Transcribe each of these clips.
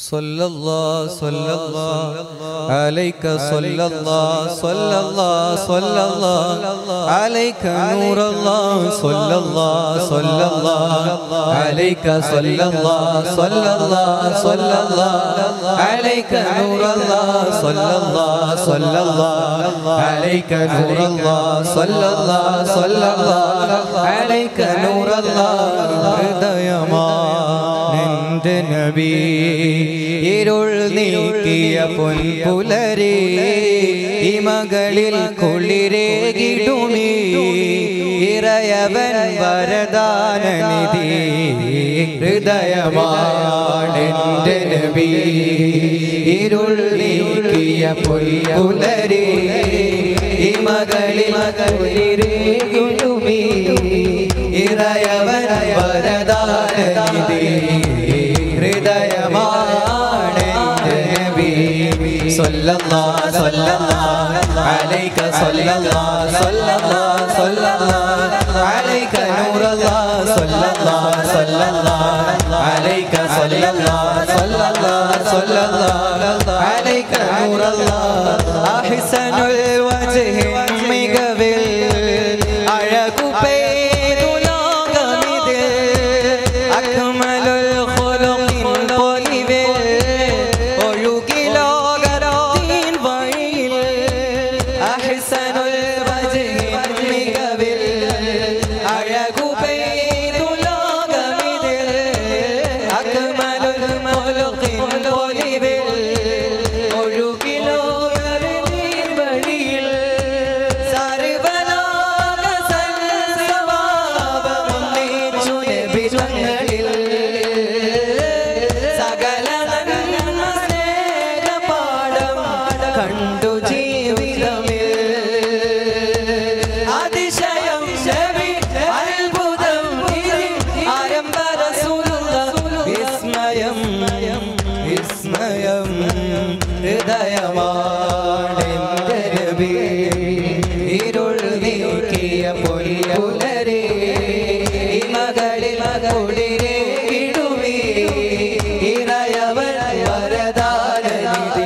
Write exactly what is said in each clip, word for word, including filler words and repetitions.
صلى الله صلى الله عليك صلى الله صلى الله صلى الله عليك نور الله صلى الله صلى الله عليك صلى الله صلى الله صلى الله عليك نور الله صلى الله صلى الله عليك نور الله صلى الله صلى الله عليك نور الله ഹൃദയമാ നിന്റെ നബി ഇരുൾ നീക്കിയ പൊൻപുലരേ ഇമകളിൽ കുളിരേകിടുമീ ഇറയവൻ വരദാനനിധി ഹൃദയമാണെന്റെ നബി ഇരുൾ നീക്കിയ പൊൻപുലരേ ഇമകളിൽ കുളിരേകിടുമീ ഇറയവൻ വരദാനനിധി ഹൃദയമാണെന്റെ നബി സല്ലല്ലാഹു സല്ലല്ലാഹു അലൈക സല്ലല്ലാഹു സല്ലല്ലാഹു സല്ലല്ലാഹു അലൈക നൂറല്ലാഹ് സല്ലല്ലാഹു സല്ലല്ലാഹു അലൈക സല്ലല്ലാഹു സല്ലല്ലാഹു സല്ലല്ലാഹു അലൈക നൂറല്ലാഹ് അഹ്സനുൽ വജ്ഹി മികവിൽ അഴകു പെയ്തു ലോകമിതിൽ അക്മലുൽ ഖുലുഖിൻ പൊലിവിൽ ഒഴുകി ലോകത്തിൻ വഴിയിൽ അഹ്സനുൽ വജ്ഹി മികവിൽ അഴകു പെയ്തു ലോകമിതിൽ അക്മലുൽ ഖുലുഖിൻ പൊലിവിൽ ഒഴുകി ലോകത്തിൻ വഴിയിൽ സർവലോക സൽസ്വഭാവമൊന്നിച്ചു നബി തങ്ങളിൽ സകല നന്മ സ്നേഹപാഠം കണ്ടു ജീവിതമിൽ അതിശയം നബി അത്ഭുതം ആരംഭ റസൂലുള്ളാഹ് വിസ്മയം വിസ്മയം ഹൃദയമാണെന്റെ നബി ഇരുൾ നീക്കിയ പൊൻപുലരേ ഇമകളിൽ കുളിരേകിടുമീ ഇറയവൻ വരദാനനിധി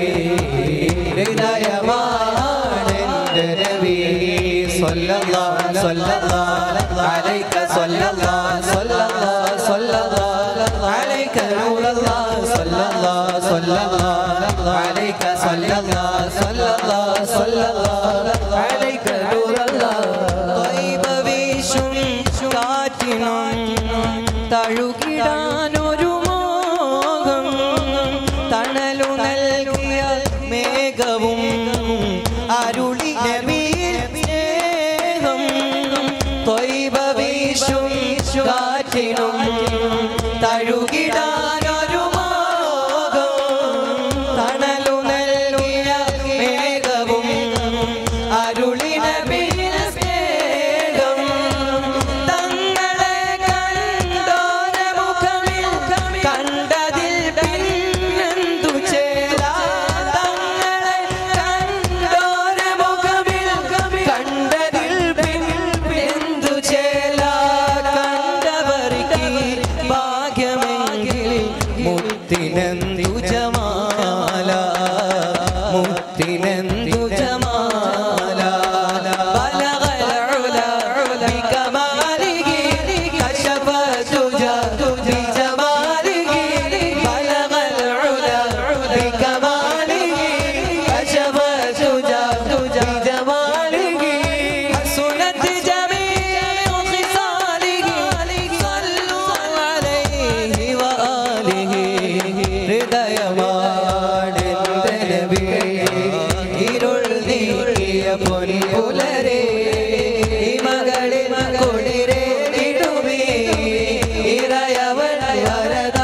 ഹൃദയമാണെന്റെ നബി സല്ലല്ലാഹു സല്ലല്ലാഹു അലൈക സല്ലല്ലാഹു സല്ലല്ലാഹു സല്ലല്ലാഹു അലൈക നൂറല്ലാഹ് സല്ലല്ലാഹു സല്ലല്ലാഹു അലൈക സല്ലല്ലാഹു സല്ലല്ലാഹു സല്ലല്ലാഹു അലൈക നൂറല്ലാഹ് ത്വയ്ബ വീശും കാറ്റിനും തഴുകിടാനൊരു മോഹം തണലു നൽകിയ മേഘവും അരുളി നബിയിൽ സ്നേഹം ത്വയ്ബ വീശും കാറ്റിനും തഴുകിടാനൊരു മോഹം തണലു നൽകിയ മേഘവും അരുളി നബിയിൽ സ്നേഹം തങ്ങളെ കണ്ടോര മുഖമിൽ കണ്ടതിൽ പിന്നെന്തു ചേല തങ്ങളെ കണ്ടോര മുഖമിൽ കണ്ടതിൽ പിന്നെന്തു ചേല കണ്ടവർക്ക് ഭാഗ്യമെങ്കിൽ മുത്തിനെന്തു ജമാല മുത്തിനെന്തു ജമാല ബലഗൽ ഉലാ ബികമാലിഹി കശഫ തുജാ ബിജമാലിഹി ബലഗൽ ഉലാ ബികമാലിഹി കശഫ തുജാ ബിജമാലിഹി ഹസുനത് ജമീഉ ഖിസാലിഹി സല്ലു അലൈഹി വആലിഹി ഹൃദയമാണെന്റെ നബി ഇരുൾ നീക്കിയ പൊൻപുലരേ ഇമകളിൽ കുളിരേകിടുമീ ഇറയവൻ വരദാനനിധി